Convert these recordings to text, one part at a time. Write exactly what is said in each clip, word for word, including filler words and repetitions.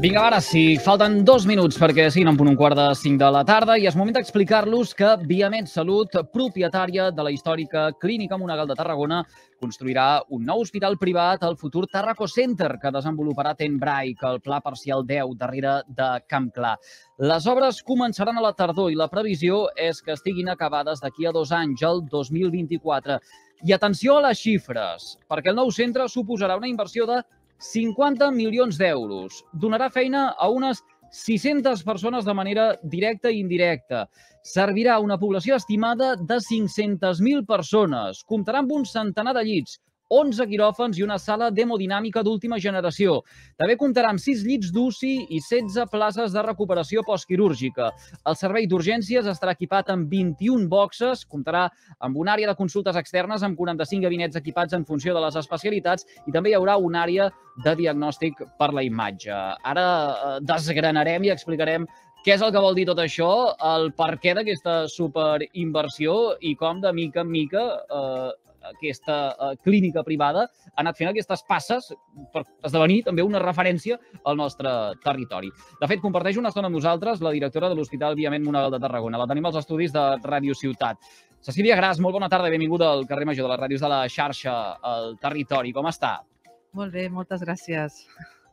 Vinga, ara sí, falten dos minuts perquè siguin en punt un quart de cinc de la tarda i és moment d'explicar-los que Viamed Salut, propietària de la històrica Clínica Monegal de Tarragona, construirà un nou hospital privat al futur Tarraco Center que desenvoluparà Ten Brake, el pla parcial deu, darrere de Camp Clar. Les obres començaran a la tardor i la previsió és que estiguin acabades d'aquí a dos anys, el dos mil vint-i-quatre. I atenció a les xifres, perquè el nou centre suposarà una inversió de cinquanta milions d'euros. Donarà feina a unes sis-centes persones de manera directa i indirecta. Servirà a una població estimada de cinc-centes mil persones. Comptarà amb un centenar de llits, onze quiròfans i una sala d'hemodinàmica d'última generació. També comptarà amb sis llits d'U C I i setze places de recuperació postquirúrgica. El servei d'urgències estarà equipat amb vint-i-un boxes, comptarà amb una àrea de consultes externes amb quaranta-cinc gabinets equipats en funció de les especialitats i també hi haurà una àrea de diagnòstic per la imatge. Ara desgranarem i explicarem què és el que vol dir tot això, el perquè d'aquesta superinversió i com de mica en mica eh, aquesta uh, clínica privada ha anat fent aquestes passes per esdevenir també una referència al nostre territori. De fet, comparteix una estona amb nosaltres la directora de l'Hospital Viamed Monegal de Tarragona. La tenim als estudis de Ràdio Ciutat. Cecília Gras, molt bona tarda i benvinguda al carrer Major de les ràdios de la xarxa al territori. Com està? Molt bé, moltes gràcies.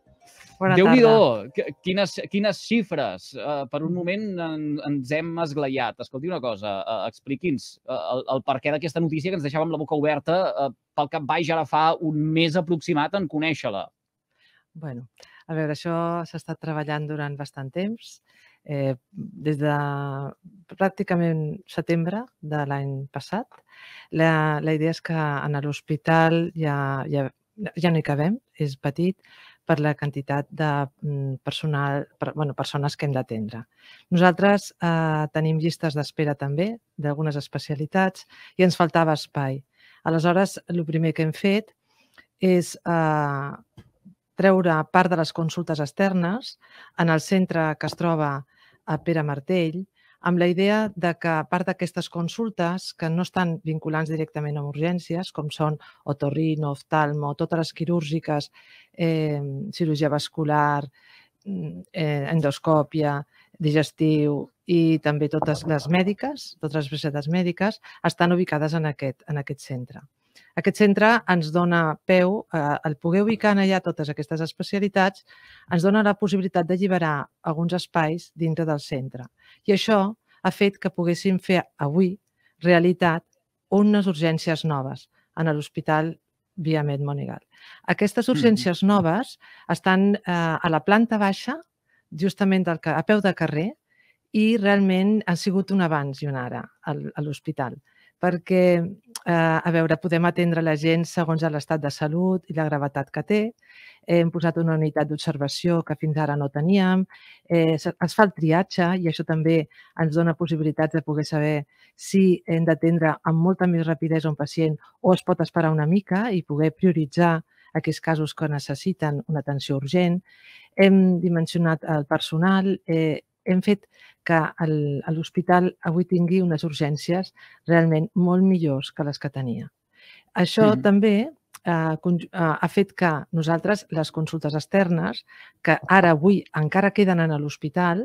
Bona Déu-n'hi-do, quines, quines xifres. Uh, per un moment en, ens hem esglaiat. Escolti una cosa, uh, expliqui'ns uh, el, el perquè d'aquesta notícia que ens deixava amb la boca oberta uh, pel cap baix ara fa un mes aproximat en conèixer-la. Bueno, a veure, això s'ha estat treballant durant bastant temps. Eh, des de pràcticament setembre de l'any passat. La, la idea és que en l'hospital ja, ja, ja no hi cabem, és petit, per la quantitat de personal, per, bueno, persones que hem d'atendre. Nosaltres eh, tenim llistes d'espera també d'algunes especialitats i ens faltava espai. Aleshores, el primer que hem fet és eh, treure part de les consultes externes en el centre que es troba a Pere Martell, amb la idea de que part d'aquestes consultes, que no estan vinculants directament amb urgències, com són otorrino, oftalmo, totes les quirúrgiques, eh, cirurgia vascular, eh, endoscòpia, digestiu i també totes les mèdiques, totes les especialitats mèdiques, estan ubicades en aquest, en aquest centre. Aquest centre ens dona peu, eh, el poder ubicar allà totes aquestes especialitats, ens dona la possibilitat d'alliberar alguns espais dintre del centre. I això ha fet que poguéssim fer avui realitat unes urgències noves en l'Hospital Viamed Monegal. Aquestes urgències noves estan eh, a la planta baixa, justament del, a peu de carrer, i realment ha sigut un abans i un ara a l'hospital. Perquè, eh, a veure, podem atendre la gent segons l'estat de salut i la gravetat que té. Hem posat una unitat d'observació que fins ara no teníem. Eh, es fa el triatge i això també ens dona possibilitats de poder saber si hem d'atendre amb molta més rapidesa un pacient o es pot esperar una mica i poder prioritzar aquells casos que necessiten una atenció urgent. Hem dimensionat el personal, eh, hem fet que l'hospital avui tingui unes urgències realment molt millors que les que tenia. Això mm-hmm. també eh, ha fet que nosaltres, les consultes externes, que ara avui encara queden a l'hospital,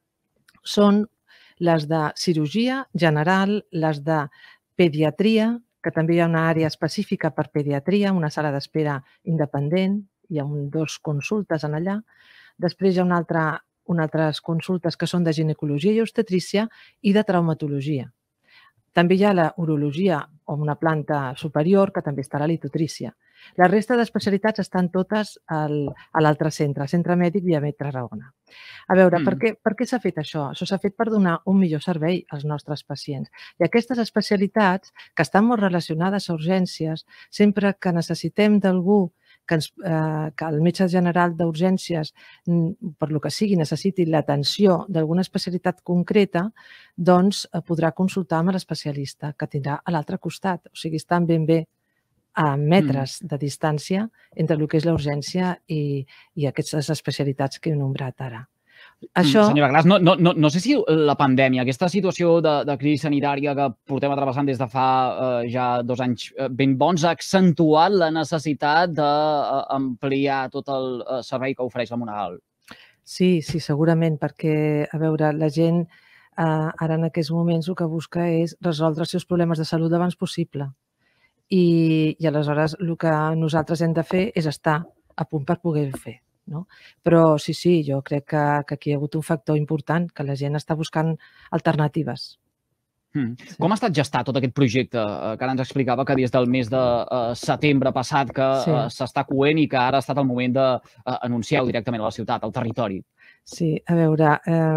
són les de cirurgia general, les de pediatria, que també hi ha una àrea específica per pediatria, una sala d'espera independent, hi ha dues consultes en allà. Després hi ha una altra unes altres consultes que són de ginecologia i obstetrícia i de traumatologia. També hi ha la urologia o una planta superior que també està a la litotrícia. La resta d'especialitats estan totes al, a l'altre centre, el Centre Mèdic Viamed Tarragona. A veure, mm. per què, per què s'ha fet això? Això s'ha fet per donar un millor servei als nostres pacients. I aquestes especialitats, que estan molt relacionades a urgències, sempre que necessitem d'algú que, ens, eh, que el metge general d'urgències, per lo que sigui, necessiti l'atenció d'alguna especialitat concreta, doncs eh, podrà consultar amb l'especialista que tindrà a l'altre costat. O sigui, estan ben bé a metres de distància entre el que és la urgència i, i aquestes especialitats que he nombrat ara. Això... Senyora Gras, no, no, no, no sé si la pandèmia, aquesta situació de, de crisi sanitària que portem travessant des de fa eh, ja dos anys ben bons, ha accentuat la necessitat d'ampliar tot el servei que ofereix la Monegal. Sí, sí, segurament, perquè, a veure, la gent eh, ara en aquests moments el que busca és resoldre els seus problemes de salut abans possible. I, i aleshores el que nosaltres hem de fer és estar a punt per poder-ho fer. No? Però sí, sí, jo crec que, que aquí hi ha hagut un factor important, que la gent està buscant alternatives. Mm. Sí. Com ha estat gestar tot aquest projecte? Eh, que ara ens explicava que des del mes de eh, setembre passat que Sí. eh, s'està coent i que ara ha estat el moment d'anunciar-ho directament a la ciutat, al territori. Sí, a veure,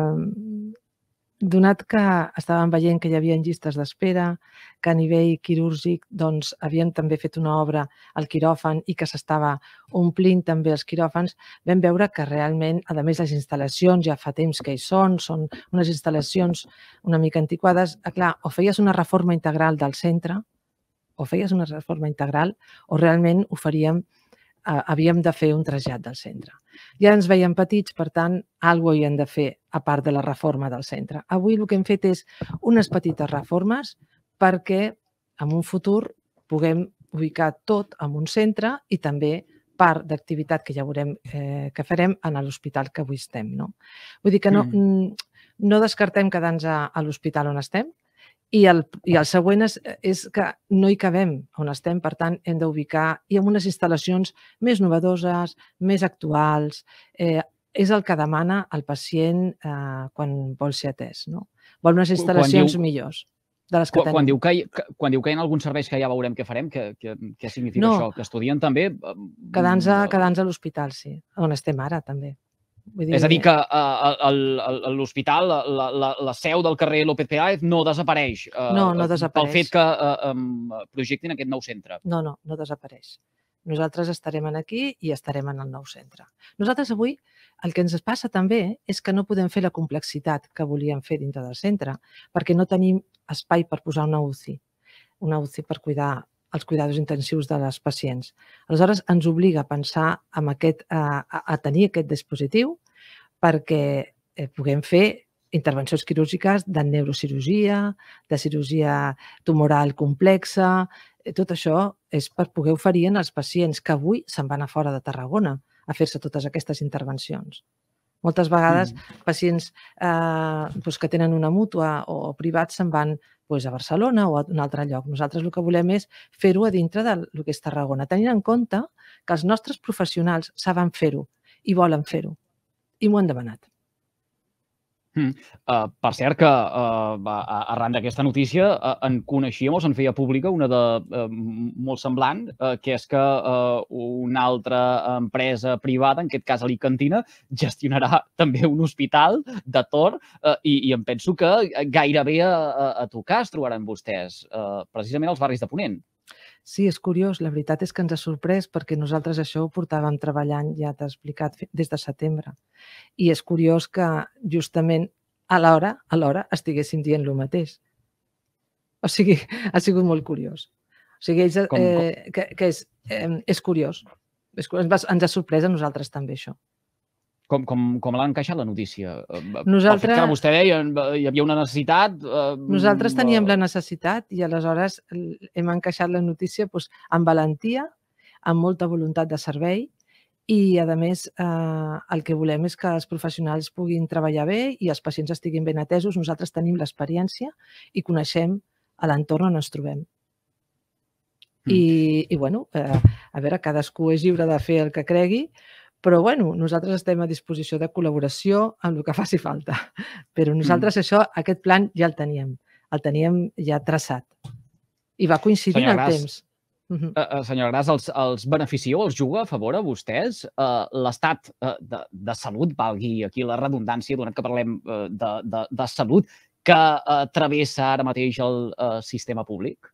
eh, donat que estàvem veient que hi havia llistes d'espera, que a nivell quirúrgic doncs, havíem també fet una obra al quiròfan i que s'estava omplint també els quiròfans, vam veure que realment, a més, les instal·lacions ja fa temps que hi són, són unes instal·lacions una mica antiquades. Clar, o feies una reforma integral del centre, o feies una reforma integral, o realment ho faríem havíem de fer un trasllat del centre. Ja ens veiem petits, per tant, alguna cosa hi hem de fer a part de la reforma del centre. Avui el que hem fet és unes petites reformes perquè en un futur puguem ubicar tot en un centre i també part d'activitat que ja veurem eh, que farem en l'hospital que avui estem. No? Vull dir que no, mm. no descartem quedar-nos a, a l'hospital on estem, I el, i el següent és, és que no hi cabem on estem, per tant, hem d'ubicar i amb unes instal·lacions més novedoses, més actuals. Eh, és el que demana el pacient eh, quan vol ser atès. No? Vol unes instal·lacions diu, millors de les que quan, tenim. Quan diu, que hi, quan diu que hi ha alguns serveis que ja veurem què farem, què, què, què significa no, això? Que estudien també? Quedar-nos a, quedar a l'hospital, sí. On estem ara, també. Vull dir... És a dir, que uh, l'hospital, la, la, la seu del carrer López Peláez no desapareix, uh, no, no desapareix pel fet que uh, um, projectin aquest nou centre. No, no, no desapareix. Nosaltres estarem aquí i estarem en el nou centre. Nosaltres avui el que ens passa també és que no podem fer la complexitat que volíem fer dintre del centre perquè no tenim espai per posar una U C I, una U C I per cuidar els cuidadors intensius de les pacients. Aleshores, ens obliga a pensar en aquest, a, a tenir aquest dispositiu perquè eh, puguem fer intervencions quirúrgiques de neurocirurgia, de cirurgia tumoral complexa. Tot això és per poder oferir als pacients que avui se'n van a fora de Tarragona a fer-se totes aquestes intervencions. Moltes vegades mm. pacients eh, doncs que tenen una mútua o privats se'n van doncs, a Barcelona o a un altre lloc. Nosaltres el que volem és fer-ho a dintre del que és Tarragona, tenint en compte que els nostres professionals saben fer-ho i volen fer-ho. I m'ho han demanat. Mm. Uh, per cert que uh, arran d'aquesta notícia uh, en coneixíem o se'n feia pública una de uh, molt semblant, uh, que és que uh, una altra empresa privada, en aquest cas Alicantina, gestionarà també un hospital de Tor uh, i, i em penso que gairebé a, a, a tocar es trobaran vostès, uh, precisament als barris de Ponent. Sí, és curiós. La veritat és que ens ha sorprès perquè nosaltres això ho portàvem treballant, ja t'he explicat, des de setembre. I és curiós que justament a l'hora, a l'hora, estiguéssim dient el mateix. O sigui, ha sigut molt curiós. O sigui, ells, com, eh, com? que, que és, eh, és curiós. És, ens ha sorprès a nosaltres també això. Com, com, com l'ha encaixat la notícia? Nosaltres... Pel fet que vostè deia hi havia una necessitat... Eh, nosaltres teníem la necessitat i aleshores hem encaixat la notícia doncs, amb valentia, amb molta voluntat de servei i, a més, eh, el que volem és que els professionals puguin treballar bé i els pacients estiguin ben atesos. Nosaltres tenim l'experiència i coneixem l'entorn on ens trobem. Mm. I, i bueno, eh, a veure, cadascú és lliure de fer el que cregui, però bueno, nosaltres estem a disposició de col·laboració amb el que faci falta. Però nosaltres mm. això, aquest plan ja el teníem, el teníem ja traçat. I va coincidir en el temps. Uh -huh. uh, senyora Gras, els, els beneficieu, els juga a favor a vostès? Uh, L'estat uh, de, de salut, valgui aquí la redundància, donat que parlem uh, de, de, de salut, que uh, travessa ara mateix el uh, sistema públic?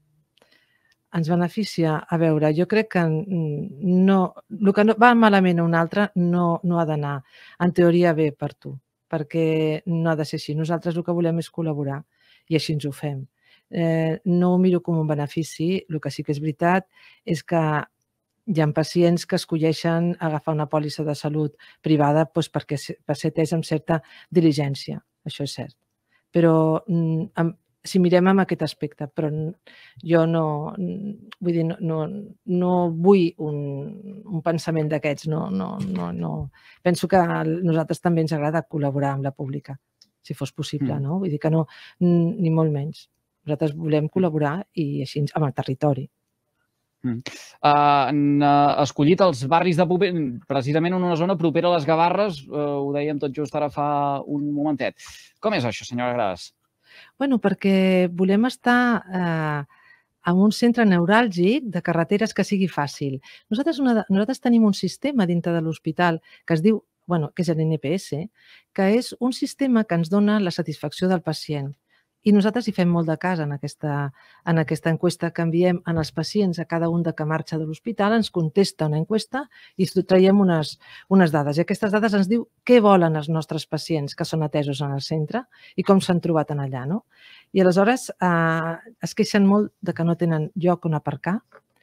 Ens beneficia, a veure, jo crec que no, el que no, va malament a un altre no, no ha d'anar, en teoria, bé per tu, perquè no ha de ser així. Nosaltres el que volem és col·laborar i així ens ho fem. Eh, no ho miro com un benefici, el que sí que és veritat és que hi ha pacients que escolleixen agafar una pòlissa de salut privada doncs, perquè, per ser atès amb certa diligència, això és cert. Però amb si mirem amb aquest aspecte, però jo no, vull dir, no, no, no vull un, un pensament d'aquests, no, no, no, no. Penso que a nosaltres també ens agrada col·laborar amb la pública, si fos possible, Mm. no? Vull dir que no, ni molt menys. Nosaltres volem col·laborar i així amb el territori. Mm. Uh, han uh, escollit els barris de Puper, precisament en una zona propera a les Gavarres, uh, ho dèiem tot just ara fa un momentet. Com és això, senyora Gras? Bueno, perquè volem estar eh, en un centre neuràlgic de carreteres que sigui fàcil. Nosaltres, una de, nosaltres tenim un sistema dintre de l'hospital que es diu, bueno, que és l'N P S, que és un sistema que ens dona la satisfacció del pacient. I nosaltres hi fem molt de cas en aquesta, en aquesta enquesta que enviem en els pacients a cada un de que marxa de l'hospital, ens contesta una enquesta i traiem unes, unes dades. I aquestes dades ens diu què volen els nostres pacients que són atesos en el centre i com s'han trobat en allà. No? I aleshores eh, es queixen molt de que no tenen lloc on aparcar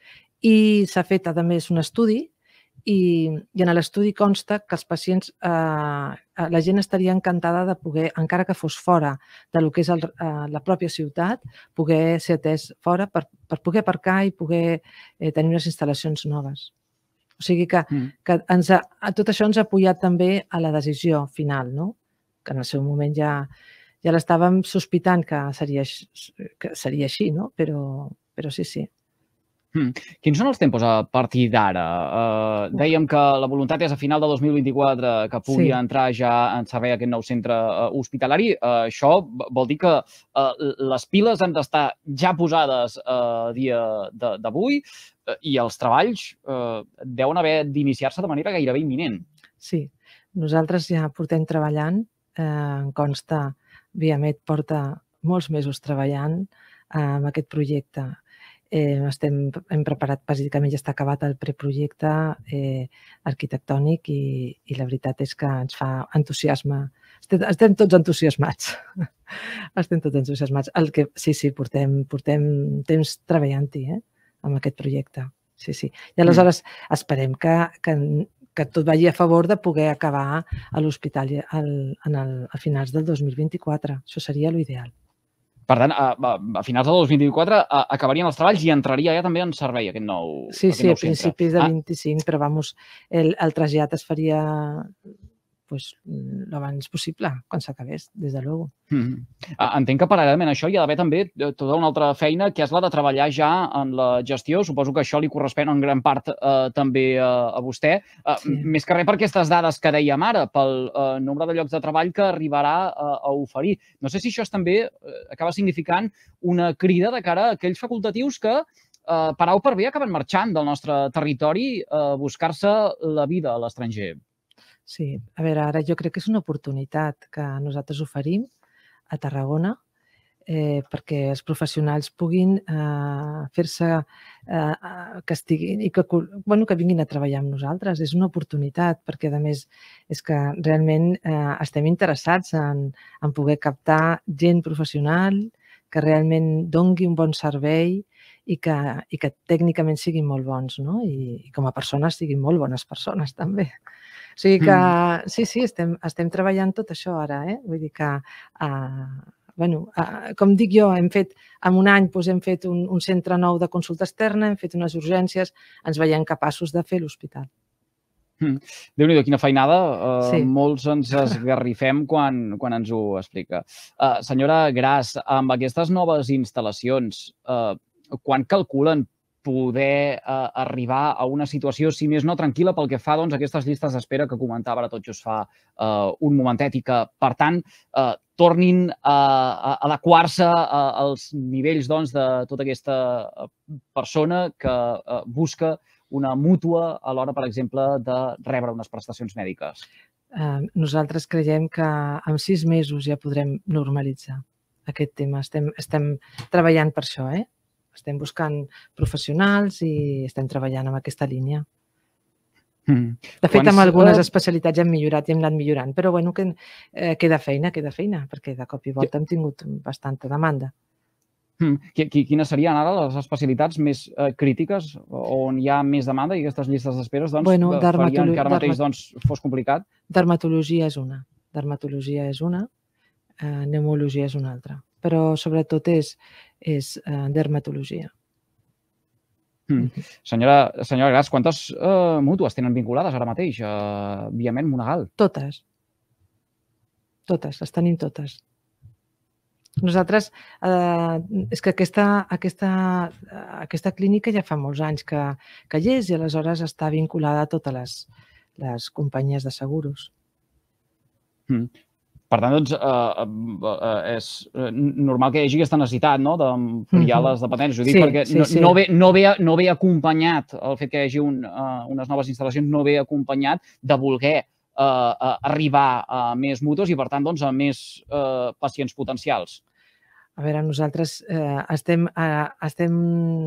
i s'ha fet, a més, un estudi i, i en l'estudi consta que els pacients, eh, la gent estaria encantada de poder, encara que fos fora de lo que és el, eh, la pròpia ciutat, poder ser atès fora per, per poder aparcar i poder eh, tenir unes instal·lacions noves. O sigui que, mm. que ens ha, tot això ens ha apoyat també a la decisió final, no? Que en el seu moment ja, ja l'estàvem sospitant que seria, que seria així, no? Però, però sí, sí. Hmm. Quins són els tempos a partir d'ara? Uh, dèiem que la voluntat és a final de dos mil vint-i-quatre que pugui sí. entrar ja en servei aquest nou centre uh, hospitalari. Uh, això vol dir que uh, les piles han d'estar ja posades a uh, dia d'avui uh, i els treballs uh, deuen haver d'iniciar-se de manera gairebé imminent. Sí, nosaltres ja portem treballant, eh, em consta, Viamed porta molts mesos treballant eh, amb aquest projecte. Eh, estem, hem preparat, bàsicament ja està acabat el preprojecte eh, arquitectònic i, i la veritat és que ens fa entusiasme. Estem, estem tots entusiasmats. estem tots entusiasmats. El que, sí, sí, portem, portem temps treballant-hi eh, amb aquest projecte. Sí, sí. I aleshores mm. esperem que, que, que tot vagi a favor de poder acabar a l'hospital a finals del dos mil vint-i-quatre. Això seria l'ideal. Per tant, a, a finals de dos mil vint-i-quatre acabarien els treballs i entraria ja també en servei aquest nou centre. Sí, sí, a principis de vint-i-cinc, però vamos, el, el trasllat es faria pues, l'abans possible, quan s'acabés, des de luego. Mm-hmm. Entenc que paral·lelament a això hi ha d'haver també tota una altra feina, que és la de treballar ja en la gestió. Suposo que això li correspon en gran part eh, també a, a vostè. Eh, sí. Més que res per aquestes dades que dèiem ara, pel eh, nombre de llocs de treball que arribarà a, a oferir. No sé si això també eh, acaba significant una crida de cara a aquells facultatius que eh, per A o per B acaben marxant del nostre territori a buscar-se la vida a l'estranger. Sí, a veure, ara jo crec que és una oportunitat que nosaltres oferim a Tarragona eh, perquè els professionals puguin eh, fer-se eh, que estiguin i que, bueno, que vinguin a treballar amb nosaltres. És una oportunitat perquè, a més, és que realment eh, estem interessats en, en poder captar gent professional que realment dongui un bon servei i que, i que tècnicament siguin molt bons, no? I, i com a persones siguin molt bones persones també. O sigui que, sí, sí, estem, estem treballant tot això ara, eh? Vull dir que, uh, bueno, uh, com dic jo, hem fet, en un any doncs, hem fet un, un centre nou de consulta externa, hem fet unes urgències, ens veiem capaços de fer l'hospital. Mm. Déu-n'hi-do, quina feinada. Uh, sí. Molts ens esgarrifem quan, quan ens ho explica. Uh, senyora Gras, amb aquestes noves instal·lacions, uh, quan calculen poder eh, arribar a una situació, si més no, tranquil·la pel que fa doncs, a aquestes llistes d'espera que comentava ara tot just fa eh, un momentet i que, per tant, eh, tornin a, a adequar-se als nivells doncs, de tota aquesta persona que eh, busca una mútua a l'hora, per exemple, de rebre unes prestacions mèdiques? Eh, nosaltres creiem que en sis mesos ja podrem normalitzar aquest tema. Estem, estem treballant per això, eh? Estem buscant professionals i estem treballant en aquesta línia. Mm. De fet, Quants... amb algunes especialitats hem millorat i hem anat millorant, però bueno, que, eh, queda feina, queda feina, perquè de cop i volta hem tingut bastanta demanda. Mm. Quines serien ara les especialitats més eh, crítiques on hi ha més demanda i aquestes llistes d'espera doncs, bueno, farien que ara mateix doncs, fos complicat? Dermatologia és una, dermatologia és una, eh, pneumologia és una altra. però sobretot és, és eh, dermatologia. Mm. Senyora, senyora Gras, quantes uh, mútues tenen vinculades ara mateix a Viament Monegal? Totes. Totes, les tenim totes. Nosaltres, eh, és que aquesta, aquesta, aquesta clínica ja fa molts anys que, que hi és i aleshores està vinculada a totes les, les companyies de seguros. Mm. Per tant, doncs, eh, eh, és normal que hi hagi aquesta necessitat, no?, d'ampliar les dependències. Ho dic Sí, perquè sí, no, sí. no, ve, no, ve, no ve acompanyat, el fet que hi hagi un, uh, unes noves instal·lacions no ve acompanyat de voler uh, uh, arribar a més mútues i, per tant, doncs, a més uh, pacients potencials. A veure, nosaltres eh, estem... Eh, estem...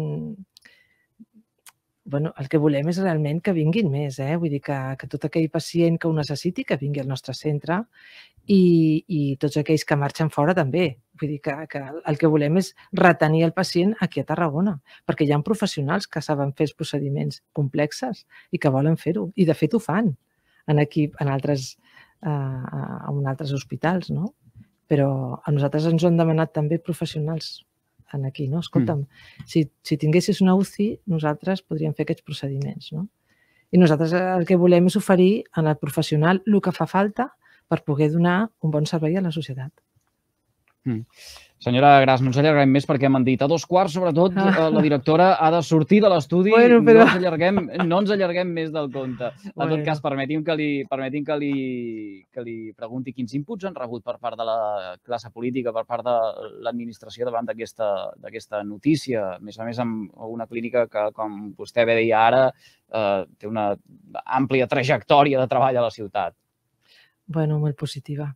Bueno, el que volem és realment que vinguin més, eh? Vull dir que, que tot aquell pacient que ho necessiti que vingui al nostre centre i, i tots aquells que marxen fora també. Vull dir que, que el que volem és retenir el pacient aquí a Tarragona, perquè hi ha professionals que saben fer els procediments complexes i que volen fer-ho. I de fet ho fan en equip, en altres, eh, en altres hospitals, no? Però a nosaltres ens ho han demanat també professionals en aquí, no? Escolta'm, mm. si, si tinguessis una U C I, nosaltres podríem fer aquests procediments, no? I nosaltres el que volem és oferir al professional el que fa falta per poder donar un bon servei a la societat. Mm. Senyora Gras, no ens allarguem més perquè m'han dit a dos quarts, sobretot, ah. la directora ha de sortir de l'estudi. Bueno, però... no, ens allarguem, no ens allarguem més del compte. En bueno. tot cas, permeti'm que li, permeti'm que li, que li pregunti quins inputs han rebut per part de la classe política, per part de l'administració davant d'aquesta notícia. A més a més, amb una clínica que, com vostè bé deia ara, eh, té una àmplia trajectòria de treball a la ciutat. Bueno, molt positiva.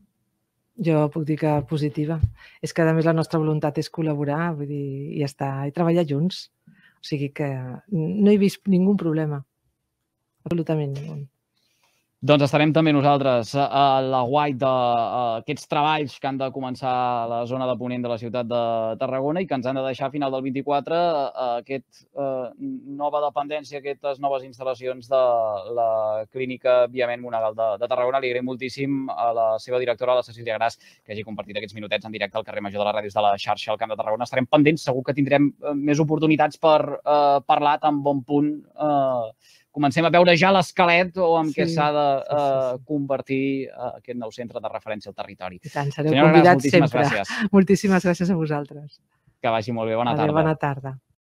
Jo puc dir que positiva. És que, a més, la nostra voluntat és col·laborar, vull dir, i estar i treballar junts. O sigui que no he vist ningú problema. Absolutament ningú. Doncs estarem també nosaltres a l'aguait d'aquests treballs que han de començar a la zona de ponent de la ciutat de Tarragona i que ens han de deixar a final del vint-i-quatre aquesta nova dependència, aquestes noves instal·lacions de la clínica Viament Monegal de Tarragona. Li agraïm moltíssim a la seva directora, la Cecília Gras, que hagi compartit aquests minutets en directe al carrer Major de les Ràdios de la xarxa al Camp de Tarragona. Estarem pendents, segur que tindrem més oportunitats per parlar tan bon punt. Comencem a veure ja l'esquelet o amb sí, què s'ha de uh, sí, sí. convertir uh, aquest nou centre de referència al territori. I tant, sereu convidats sempre. Gràcies. Moltíssimes gràcies a vosaltres. Que vagi molt bé. Bona Adéu, tarda. Bona tarda.